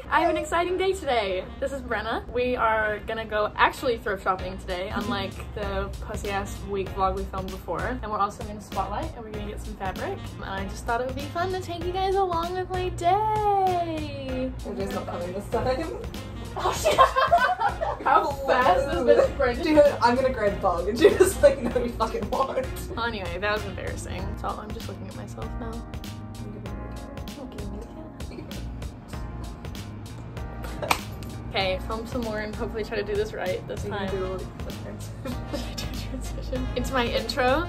I have an exciting day today. This is Brenna. We are gonna go actually thrift shopping today, unlike the pussy ass week vlog we filmed before. And we're also gonna Spotlight and we're gonna get some fabric. And I just thought it would be fun to take you guys along with my day. We're just not coming this time. Oh shit! How fast this bitch sprinted. Dude, I'm gonna grab the bug and she was like, no you fucking won't. Well, anyway, that was embarrassing. So I'm just looking at myself now. Okay, film some more and hopefully try to do this right this time. Do a transition into my intro.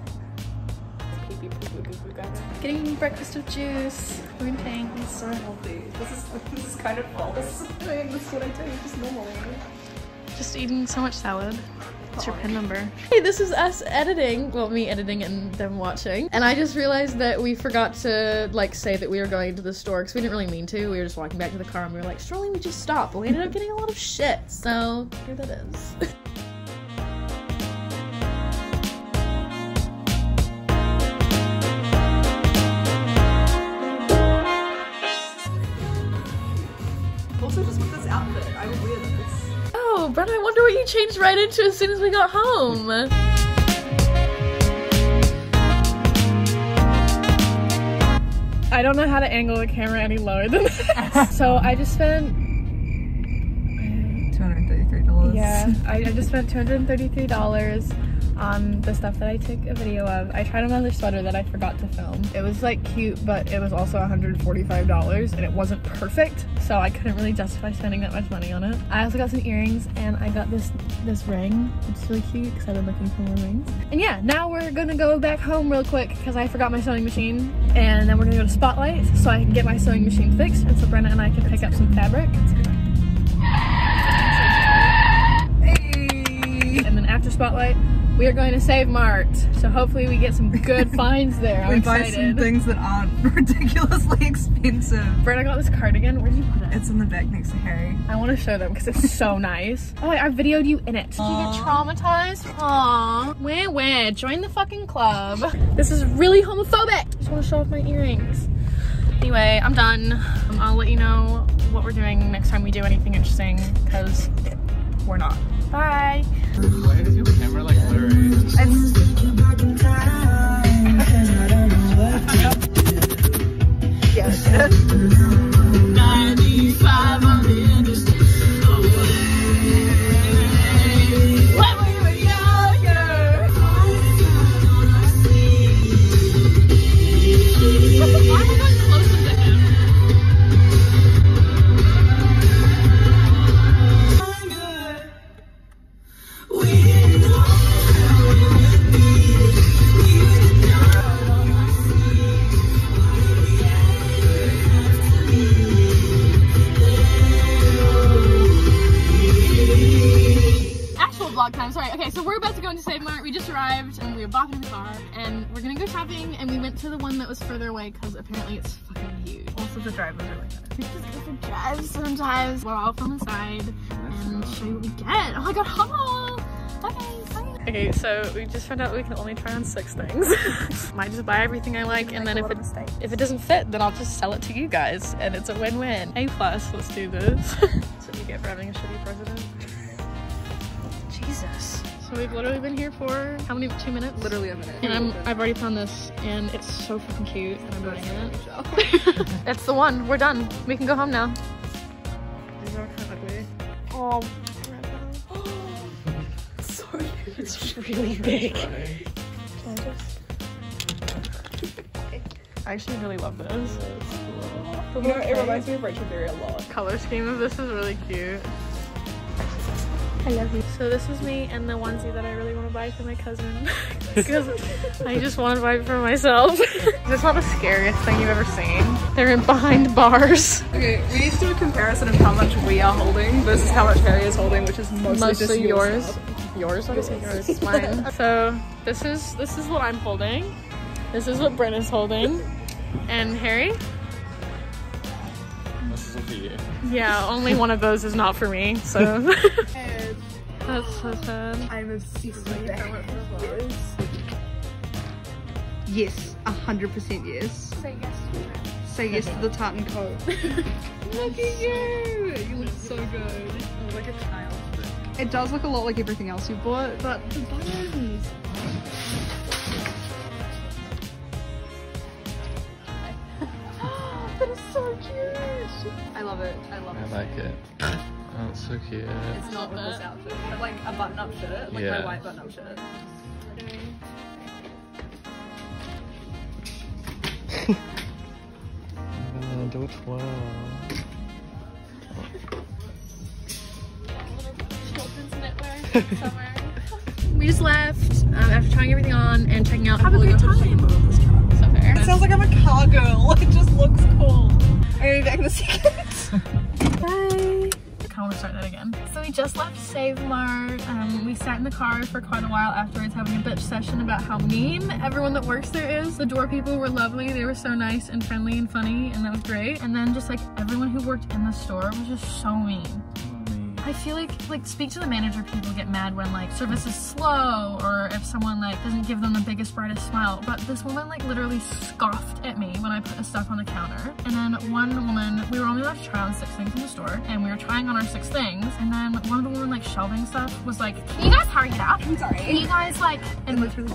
Getting breakfast with juice. Pointing. It's so healthy. This is kind of false. I mean, this is what I do, just normal. Just eating so much salad. What's your PIN number? Hey, this is us editing. Well, me editing and them watching. And I just realized that we forgot to like say that we were going to the store because we didn't really mean to. We were just walking back to the car and we were like, surely we just stop. But we ended up getting a lot of shit. So here that is. Also just with this outfit, I would wear this. Oh, Brenna, I wonder what you changed right into as soon as we got home. I don't know how to angle the camera any lower than that. So I just spent $233. Yeah, I just spent $233 on the stuff that I took a video of. I tried another sweater that I forgot to film. It was like cute, but it was also $145 and it wasn't perfect, so I couldn't really justify spending that much money on it. I also got some earrings and I got this ring. It's really cute because I've been looking for more rings. And yeah, now we're gonna go back home real quick because I forgot my sewing machine, and then we're gonna go to Spotlight so I can get my sewing machine fixed and so Brenna and I can pick up some fabric. Hey. And then after Spotlight, we are going to savemart, so hopefully we get some good finds there. I'm excited. Buy some things that aren't ridiculously expensive. Brenna got this cardigan. Where did you put it? It's in the back next to Harry. I want to show them because it's so nice. Oh, I videoed you in it. Did you get traumatized? Aww. Where? Join the fucking club. This is really homophobic. I just want to show off my earrings. Anyway, I'm done. I'll let you know what we're doing next time we do anything interesting because we're not. Bye. Why is your camera like blurry? Yes. 95 on the interstate. When we were younger. Why am I not closer to him? Time. Sorry. Okay, so we're about to go into savemart. We just arrived and we were bopping in the car and we're gonna go shopping, and we went to the one that was further away because apparently it's fucking huge. Also the drive was really nice. We just go for drives sometimes. We'll all film inside and show you what we get. Oh my god, haul! Okay, so we just found out we can only try on 6 things. Might just buy everything I like, and then if it doesn't fit, then I'll just sell it to you guys, and it's a win-win. A+, let's do this. That's what you get for having a shitty president. Jesus. So we've literally been here for how many? 2 minutes? Literally a minute. And I've already found this, and it's so fucking cute, and I'm buying it. That's the one. We're done. We can go home now. These are kind of ugly. Oh. Sorry. It's really big. I actually really love this. You know, it reminds me of Rachel Berry a lot. Color scheme of this is really cute. I love you. So this is me and the onesie that I really want to buy for my cousin because I just want to buy it for myself. It's not the scariest thing you've ever seen. They're in behind bars. Okay, we need to do a comparison of how much we are holding versus how much Harry is holding, which is mostly just yours. Yours? I say yours. It's mine. So this is what I'm holding. This is what Brenna's holding. And Harry? This is for you. Yeah, only one of those is not for me, so. That's so sad. I'm obsessed with that. Yes, 100% yes. Say yes to that. Say yes to the tartan coat. Look at you! You look so good. Oh, like a child. It does look a lot like everything else you bought, but the buttons. That is so cute. I love it. I love it. I like it. Oh, it's so cute. It's not with this outfit, but like a button-up shirt, like my white button-up shirt. I'm gonna do a twirl. We just left after trying everything on and checking out. Have a great time. So fair. It sounds like I'm a car girl. It just looks cool. I'll be back in a second. Bye. I want to start that again. So we just left SaveMart. We sat in the car for quite a while afterwards having a bitch session about how mean everyone that works there is. The door people were lovely. They were so nice and friendly and funny, and that was great. And then just like everyone who worked in the store was just so mean. I feel like speak to the manager people get mad when like service is slow or if someone like doesn't give them the biggest brightest smile, but this woman like literally scoffed at me when I put the stuff on the counter. And then one woman, we were only allowed to try on 6 things in the store and we were trying on our 6 things, and then one of the women like shelving stuff was like, can you guys hurry it up? I'm sorry. Can you guys like, and literally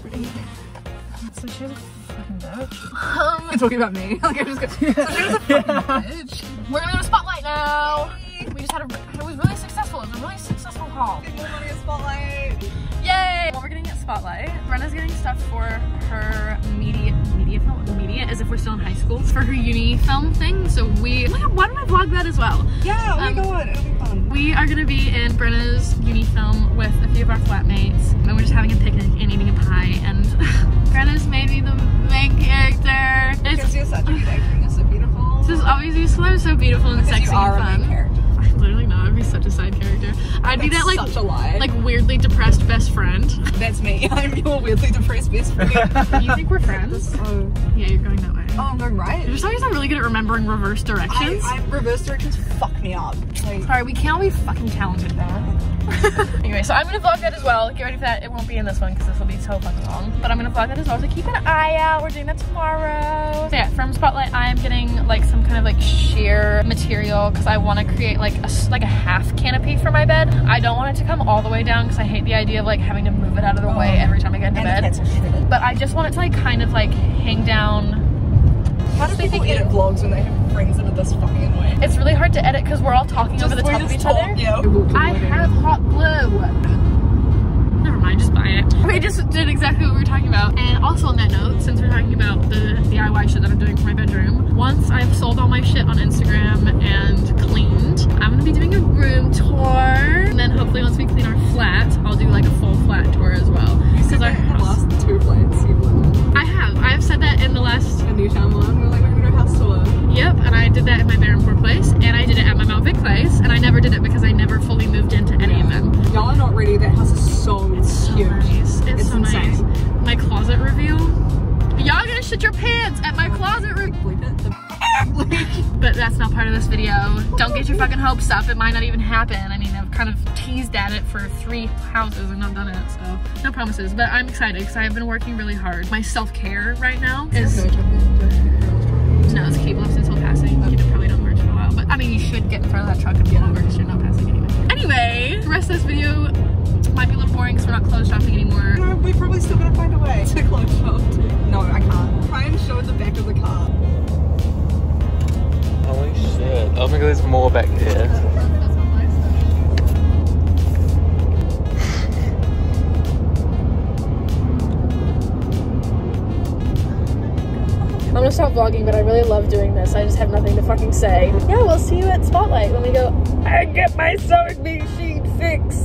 so she was a fucking bitch. You're talking about me. Like I just go, so she was a fucking bitch. We're gonna go to Spotlight now. We just had it was really successful. It was a really successful haul. Get more money at Spotlight. Yay! What we're getting at Spotlight, Brenna's getting stuff for her media as if we're still in high school. It's for her uni film thing. So we, oh my god, why don't I vlog that as well? Yeah, oh my god, it'll be fun. We are gonna be in Brenna's uni film with a few of our flatmates, and we're just having a picnic and eating a pie, and Brenna's maybe the main character. Because you're such a good actor and you're so beautiful. This is obviously so beautiful and sexy you are and fun. A main character. Literally not. I'd be such a side character. I'd be that like such a lie. Like weirdly depressed best friend. That's me. I'm your weirdly depressed best friend. You think we're friends? Oh. Yeah, you're going that way. Oh, I'm going right. For some reason I'm really good at remembering reverse directions. Reverse directions fuck me up. Like, sorry, we can't all be fucking talented though. Anyway, so I'm gonna vlog that as well. Get ready for that. It won't be in this one because this will be so fucking long. But I'm gonna vlog that as well. So keep an eye out. We're doing that tomorrow. So yeah, from Spotlight, I'm getting like some kind of like sheer material because I want to create like a half canopy for my bed. I don't want it to come all the way down because I hate the idea of like having to move it out of the way every time I get into bed. But I just want it to like kind of like hang down. How do people edit vlogs when they have friends that are this fucking annoying? It's really hard to edit because we're all talking over the top of each other. Yeah. I have hot glue. Never mind, just buy it. We just did exactly what we were talking about. And also on that note, since we're talking about the DIY shit that I'm doing for my bedroom, once I've sold all my shit on Instagram and cleaned, I'm gonna be doing a room tour. And then hopefully once we clean our flat, I'll do like a full flat tour as well. Because our last 2 flats you've lived. I have said that in the last newtown one. We're like, we're gonna do a house tour. Yep, and I did that in my Barrenport place, and I did it at my Mount Vic place, and I never did it because I never fully moved into any of them. Y'all are not ready. That house is so cute. Nice. It's so insane. Nice. My closet reveal. Y'all gonna shit your pants at my closet reveal. But that's not part of this video. Don't get your fucking hopes up. It might not even happen. I mean, I've kind of teased at it for 3 houses and not done it, so no promises. But I'm excited because I've been working really hard. My self-care right now is... No, it's cable lifts until passing. You probably don't merge for a while. But I mean, you should get in front of that truck and pull over because you're not passing anyway. Anyway, the rest of this video might be a little boring because we're not clothes shopping anymore. No, we're probably still gonna find a way to clothes shop. No, I can't. Try and show the back of the car. Holy shit. Oh my god, there's more back there. I'm gonna stop vlogging, but I really love doing this. I just have nothing to fucking say. Yeah, we'll see you at Spotlight when we go and get my sewing machine fixed.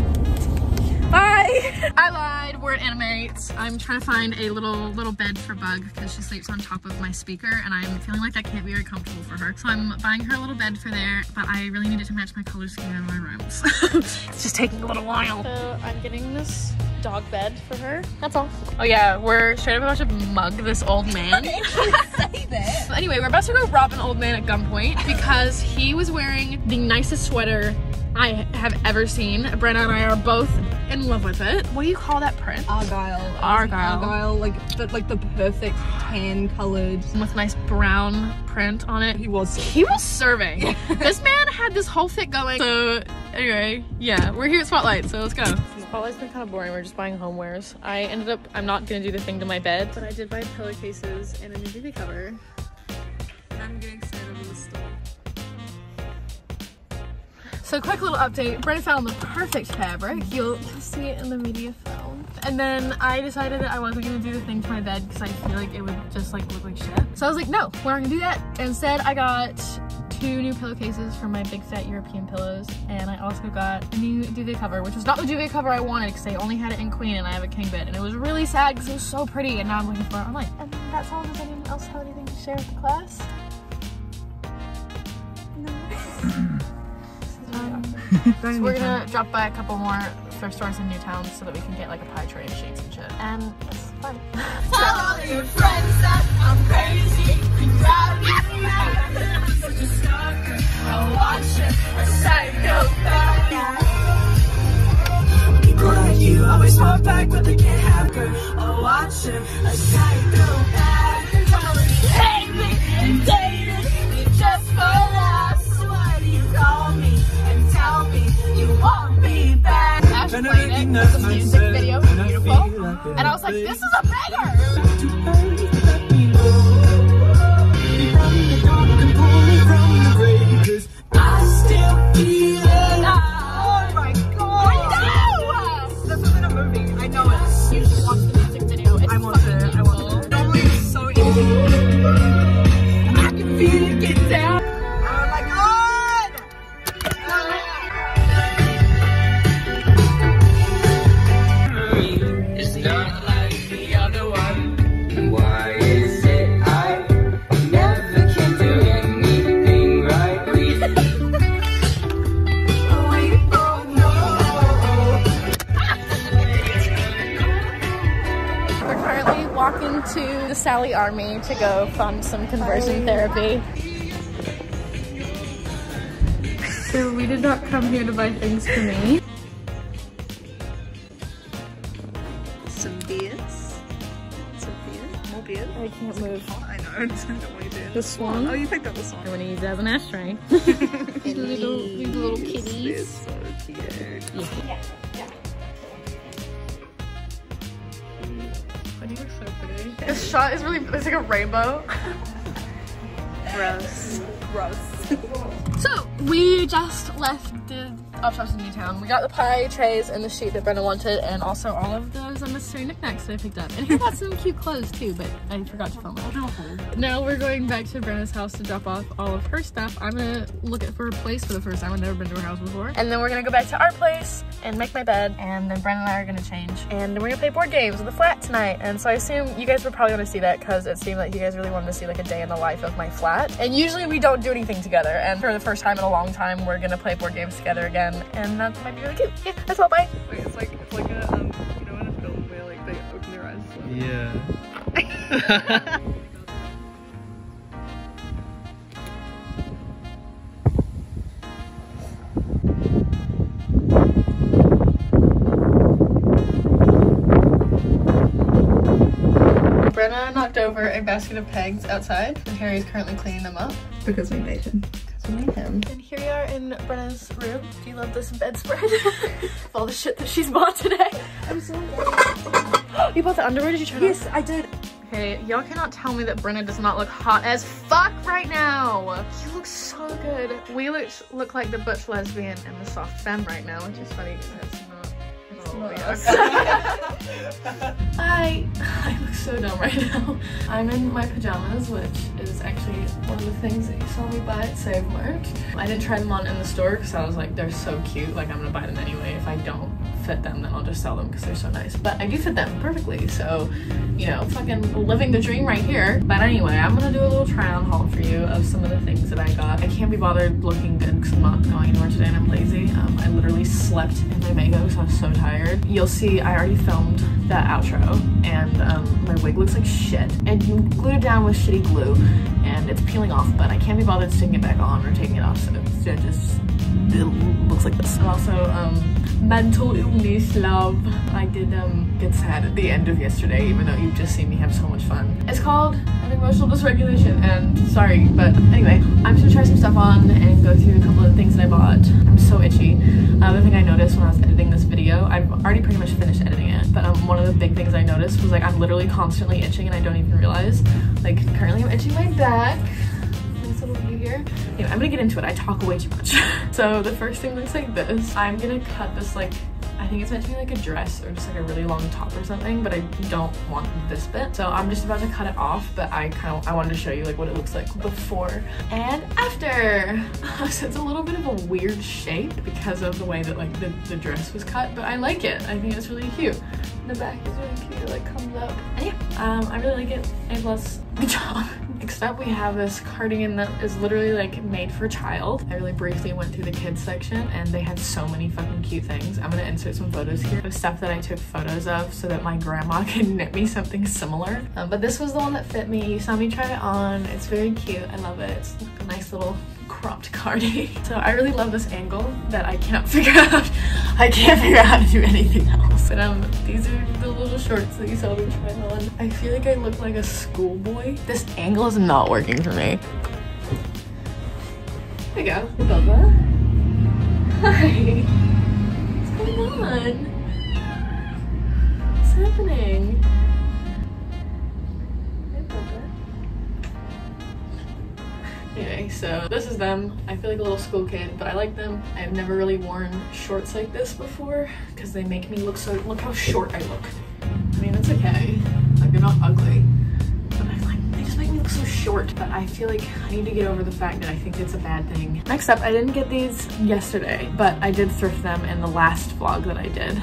Bye! I lied, we're at Animate. I'm trying to find a little bed for Bug because she sleeps on top of my speaker and I'm feeling like that can't be very comfortable for her. So I'm buying her a little bed for there, but I really need it to match my color scheme in my room. So it's just taking a little while. So I'm getting this dog bed for her. That's all. Oh yeah, we're straight up about to mug this old man. Say that. But anyway, we're about to go rob an old man at gunpoint because he was wearing the nicest sweater I have ever seen. Brenna and I are both in love with it. What do you call that print? Argyle. Argyle. Like the perfect tan colored With nice brown print on it. He was serving. This man had this whole fit going. So anyway, yeah, we're here at Spotlight, so let's go. Spotlight's been kind of boring. We're just buying homewares. I'm not gonna do the thing to my bed, but I did buy pillowcases and a new duvet cover. And I'm getting excited over the store. So quick little update, Brenna found the perfect fabric. You'll see it in the media film. And then I decided that I wasn't gonna do the thing to my bed because I feel like it would just like look like shit. So I was like, no, we're not gonna do that. Instead, I got 2 new pillowcases for my big fat European pillows, and I also got a new duvet cover, which was not the duvet cover I wanted because I only had it in queen and I have a king bed, and it was really sad because it was so pretty, and now I'm looking for it online. And that's all. Does anyone else have anything to share with the class? No. So we're gonna drop by a couple more thrift stores in Newtown so that we can get like a pie tray of sheets and shit, and it's fun. Tell all your friends that I'm crazy. You drive me mad. I'm such a stalker, a watcher, a psychopath. People like you always fall back, but they can't have her. A watcher, a psychopath. You hate me and dated me just for laughs. Why do you call me and tell me you want me back? Ash played it, the music video was beautiful, and I was like, this is a banger! I still feel it. Oh my god! I know! This isn't a movie. I know it. You should watch the music video. It's I want fucking it. beautiful. Normally it's so easy. I can feel it get down. Oh my god! It's not like the other one. Why is it I never can do anything right? We both know. We're currently walking to the Sally Army to go fund some conversion therapy. So we did not come here to buy things for me. Some beers. More beers. I can't move. I know. I don't want you to. This one. Oh, you picked up this one. I'm gonna use it as an ashtray. These little They're kitties. so cute. But you look so pretty. This shot is really, it's like a rainbow. Gross. So we just left the shops in Newtown. We got the pie trays and the sheet that Brenna wanted, and also all of those unnecessary knickknacks that I picked up. And he got some cute clothes too, but I forgot to film it. Now we're going back to Brenna's house to drop off all of her stuff. I'm gonna look for a place for the first time. I've never been to her house before. And then we're gonna go back to our place and make my bed, and then Brenna and I are gonna change. And we're gonna play board games with the flat tonight. And so I assume you guys were probably gonna see that because it seemed like you guys really wanted to see like a day in the life of my flat. And usually we don't do anything together. And for the first time in a long time, we're gonna play board games together again. And that might be really cute. Yeah, that's all, bye. Wait, it's like a you know in a film where like they open their eyes. Yeah. Brenna knocked over a basket of pegs outside, and Harry is currently cleaning them up. Because we made him. And here we are in Brenna's room. Do you love this bedspread? With all the shit that she's bought today. I'm so excited. You bought the underwear? Did you try it on? Yes, I did. Okay, y'all cannot tell me that Brenna does not look hot as fuck right now. You look so good. We look like the butch lesbian and the soft femme right now, which is funny because it's not. I look so dumb right now. I'm in my pajamas, which is actually one of the things that you saw me buy at savemart. I didn't try them on in the store because I was like, they're so cute, like I'm gonna buy them anyway. If I don't fit them, then I'll just sell them because they're so nice. But I do fit them perfectly, so you know, fucking living the dream right here. But anyway, I'm gonna do a little try on haul for you of some of the things that I got. I can't be bothered looking good because I'm not going anywhere today and I'm lazy. I literally slept in my makeup because I was so tired. You'll see I already filmed that outro, and my wig looks like shit. And you glued it down with shitty glue, and it's peeling off, but I can't be bothered sticking it back on or taking it off, so it looks like this. I'm also mental illness, love. I did get sad at the end of yesterday, even though you've just seen me have so much fun. It's called an emotional dysregulation, and sorry, but anyway, I'm just gonna try some stuff on and go through a couple of the things that I bought. I'm so itchy. Another thing I noticed when I was editing this video, I've already pretty much finished editing it, but one of the big things I noticed was like I'm literally constantly itching and I don't even realize. Like currently I'm itching my back. Nice little view here. Anyway, I'm gonna get into it. I talk way too much. So the first thing looks like this. I'm gonna cut this, like, I think it's meant to be like a dress or just like a really long top or something, but I don't want this bit. So I'm just about to cut it off, but I wanted to show you like what it looks like before and after. So it's a little bit of a weird shape because of the way that like the dress was cut, but I like it. I think it's really cute. The back is really cute, it like comes up. And yeah, I really like it. A+, good job. Next up, we have this cardigan that is literally like made for a child. I really briefly went through the kids section and they had so many fucking cute things. I'm gonna insert some photos here of stuff that I took photos of so that my grandma can knit me something similar. But this was the one that fit me. You saw me try it on. It's very cute. I love it. It's like a nice little cropped cardi. So I really love this angle that I cannot figure out. I can't figure out how to do anything else. And these are the little shorts that you saw me try on. I feel like I look like a schoolboy. This angle is not working for me. There we go, Bubba. Hi. What's going on? What's happening? Anyway, so this is them. I feel like a little school kid, but I like them. I've never really worn shorts like this before because they make me look so, look how short I look. I mean, it's okay. Like, they're not ugly, but I'm like, they just make me look so short. But I feel like I need to get over the fact that I think it's a bad thing. Next up, I didn't get these yesterday, but I did thrift them in the last vlog that I did.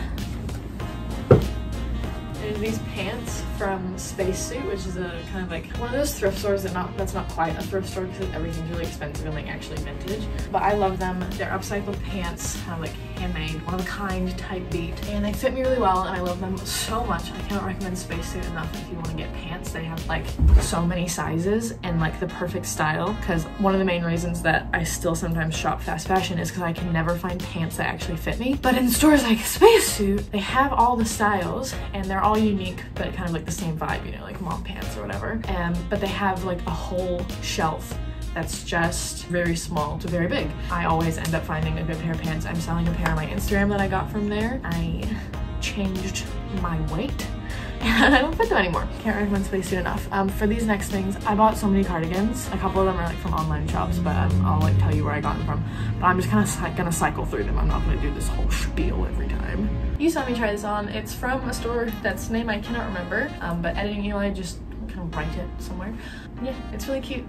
There's these pants from Spacesuit, which is a kind of like one of those thrift stores that's not quite a thrift store because everything's really expensive and like actually vintage. But I love them. They're upcycled pants, kind of like handmade, one of a kind type beat, and they fit me really well and I love them so much. I cannot recommend Spacesuit enough if you want to get pants. They have like so many sizes and like the perfect style, because one of the main reasons that I still sometimes shop fast fashion is because I can never find pants that actually fit me. But in stores like Spacesuit, they have all the styles and they're all unique, but kind of like the same vibe, you know, like mom pants or whatever. But they have like a whole shelf that's just very small to very big. I always end up finding a good pair of pants. I'm selling a pair on my Instagram that I got from there. I changed my weight and I don't fit them anymore. Can't recommend Spacesuit enough. For these next things, I bought so many cardigans. A couple of them are like from online shops, but I'll like tell you where I got them from. But I'm just kind of gonna cycle through them. I'm not gonna do this whole spiel every time. You saw me try this on. It's from a store that's name I cannot remember, but editing Eli just kind of write it somewhere. Yeah, it's really cute.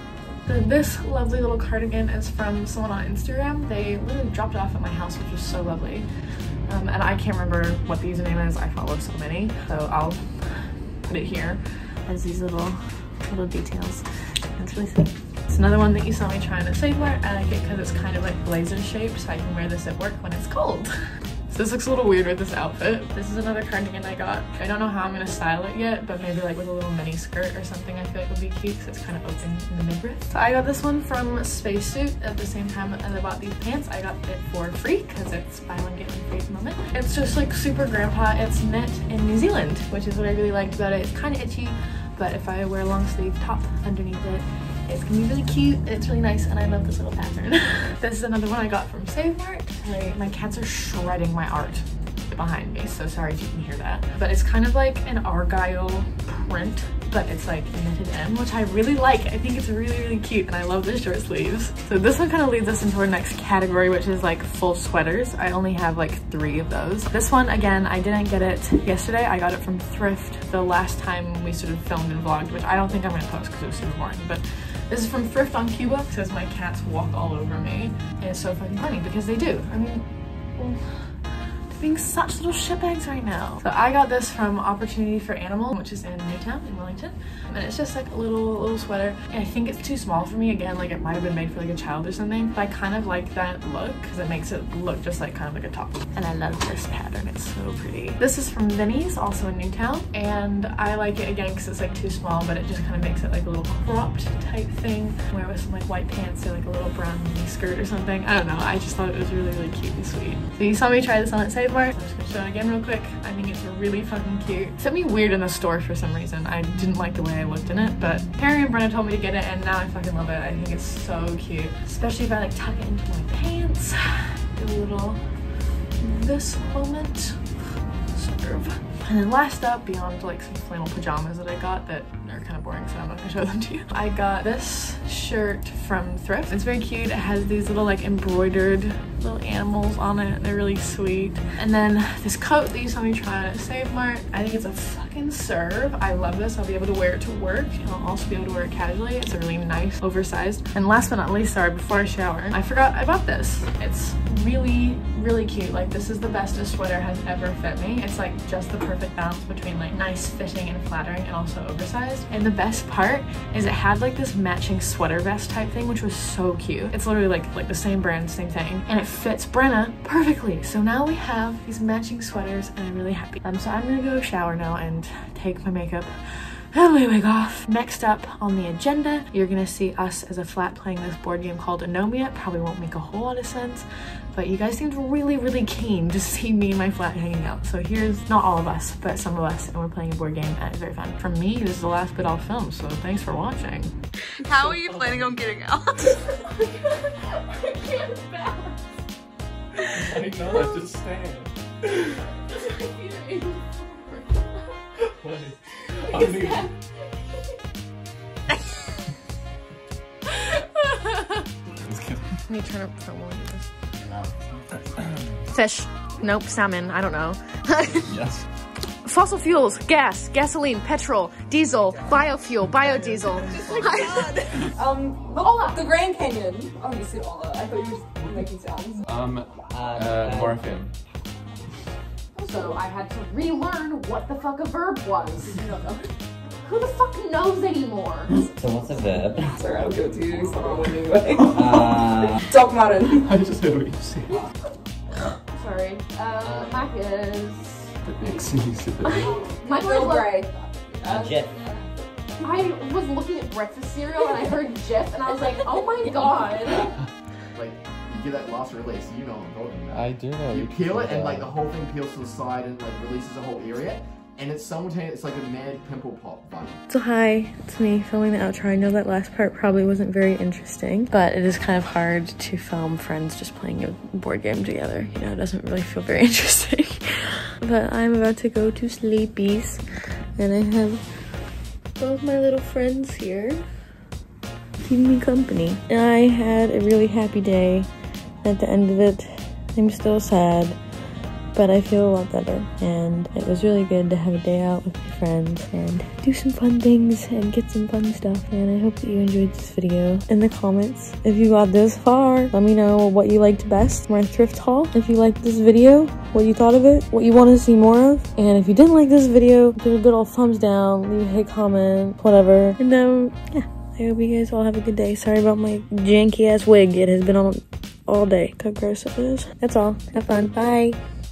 This lovely little cardigan is from someone on Instagram. They literally dropped it off at my house, which was so lovely. And I can't remember what the username is. I follow so many, so I'll put it here as these little details. It's really sweet. It's another one that you saw me try on at SaveMart. I like it because it's kind of like blazer shaped, so I can wear this at work when it's cold. So this looks a little weird with this outfit. This is another cardigan I got. I don't know how I'm gonna style it yet, but maybe like with a little mini skirt or something I feel like would be cute because it's kind of open in the midriff. So I got this one from Spacesuit at the same time as I bought these pants. I got it for free because it's buy one get one free at the moment. It's just like super grandpa. It's knit in New Zealand, which is what I really liked about it. It's kind of itchy, but if I wear a long sleeve top underneath it, it's gonna be really cute. It's really nice and I love this little pattern. This is another one I got from SaveMart. My cats are shredding my art behind me, so sorry if you can hear that. But it's kind of like an argyle print, but it's like knitted in, which I really like. I think it's really, really cute and I love the short sleeves. So this one kind of leads us into our next category, which is like full sweaters. I only have like 3 of those. This one, again, I didn't get it yesterday. I got it from Thrift the last time we sort of filmed and vlogged, which I don't think I'm gonna post because it was super boring, but this is from Thrift on Cuba. It says my cats walk all over me. And it's so fucking funny because they do. I mean, well, to being such little shitbags right now. So I got this from Opportunity for Animal, which is in Newtown in Wellington. And it's just like a little sweater. And I think it's too small for me. Again, like it might have been made for like a child or something. But I kind of like that look because it makes it look just like kind of like a top. And I love this pattern. It's so pretty. This is from Vinnies, also in Newtown. And I like it again because it's like too small, but it just kind of makes it like a little cropped type thing. Wear with some like white pants or like a little brown mini skirt or something. I don't know. I just thought it was really cute and sweet. So you saw me try this on at SaveMart. I'm just gonna show it again real quick. I think it's really fucking cute. It fit me weird in the store for some reason. I didn't like the way I looked in it, but Harry and Brenna told me to get it and now I fucking love it. I think it's so cute. Especially if I like tuck it into my pants. Do a little this moment. Serve. And then last up, beyond like some flannel pajamas that I got that are kind of boring, so I'm not gonna show them to you. I got this shirt from Thrift. It's very cute. It has these little like embroidered little animals on it. They're really sweet. And then this coat that you saw me try at SaveMart. I think it's a fucking serve. I love this. I'll be able to wear it to work and I'll also be able to wear it casually. It's a really nice oversized. And last but not least, sorry, before I shower, I forgot I bought this. It's really cute. Like this is the best a sweater has ever fit me. It's like just the perfect balance between like nice fitting and flattering and also oversized. And the best part is it had like this matching sweater vest type thing, which was so cute. It's literally like the same brand, same thing, and it fits Brenna perfectly. So now we have these matching sweaters and I'm really happy. So I'm gonna go shower now and take my makeup and my wig off. Next up on the agenda, you're gonna see us as a flat playing this board game called Anomia. It probably won't make a whole lot of sense, but you guys seemed really keen to see me and my flat hanging out. So here's not all of us, but some of us, and we're playing a board game and it's very fun. For me, this is the last bit I'll film, so thanks for watching. How are you planning on getting out? I can't balance. I know, just stand. I mean, Can you turn up for one of this? Fish. Nope. Salmon. I don't know. yes. Fossil fuels, gas, gasoline, petrol, diesel, biofuel, biodiesel. The Grand Canyon. Oh, you said all that. I thought you were making sounds. Morphine. So I had to relearn what the fuck a verb was. Who the fuck knows anymore? So what's a verb? Sorry, I'll go to you. Sorry, anyway. Talk about it. I just heard what you said. Sorry. Mac is... My Bill Gray. Jif. I was looking at breakfast cereal and I heard Jif and I was like, oh my god. Like, you get that last release, you know what I'm talking about. I do know. You peel it and like the whole thing peels to the side and like releases a whole area. And it's simultaneous, it's like a mad pimple pop vibe. So hi, it's me filming the outro. I know that last part probably wasn't very interesting, but it is kind of hard to film friends just playing a board game together. You know, it doesn't really feel very interesting. But I'm about to go to sleepies, and I have both my little friends here keeping me company. And I had a really happy day. At the end of it, I'm still sad, but I feel a lot better, and it was really good to have a day out with my friends and do some fun things and get some fun stuff. And I hope that you enjoyed this video. In the comments, if you got this far, let me know what you liked best, my thrift haul. If you liked this video, what you thought of it, what you want to see more of. And if you didn't like this video, give a good old thumbs down, leave a hate comment, whatever. And yeah, I hope you guys all have a good day. Sorry about my janky ass wig. It has been on all day. Look how gross it is. That's all. Have fun. Bye.